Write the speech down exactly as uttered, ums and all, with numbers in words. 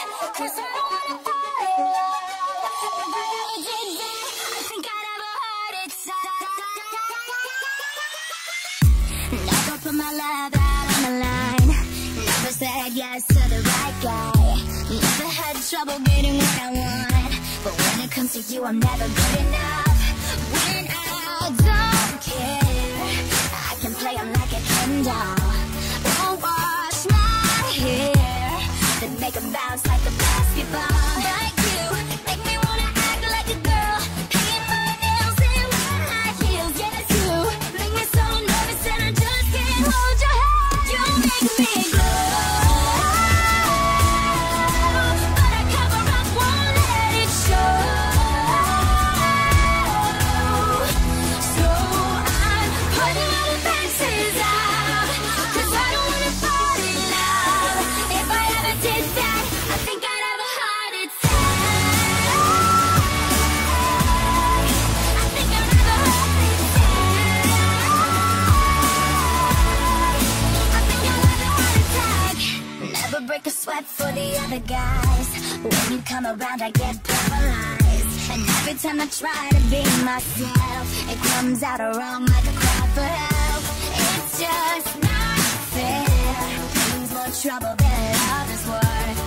Cause I don't wanna fall in love. If I ever did that, I think I'd have a heart attack. Never put my love out on the line. Never said yes to the right guy. Never had trouble getting what I want. But when it comes to you, I'm never good enough. When I don't care, I can play 'em like a Ken doll. Won't wash my hair, then make 'em bounce like a basketball. Like you, make me wanna act like a girl, paint my nails and wear high heels. Yes, you make me so nervous and I just can't hold your hand. You make me glow, but I cover up, won't let it show. So I'm putting all the fences out, 'cause I don't wanna fall in love. If I ever did that, I think I'd have a heart attack. I think I'd have a heart attack. I think I'd have a heart attack. Never break a sweat for the other guys. When you come around, I get paralyzed. And every time I try to be myself, it comes out wrong like a cry for help. It's just not fair. Brings more trouble than love is worth.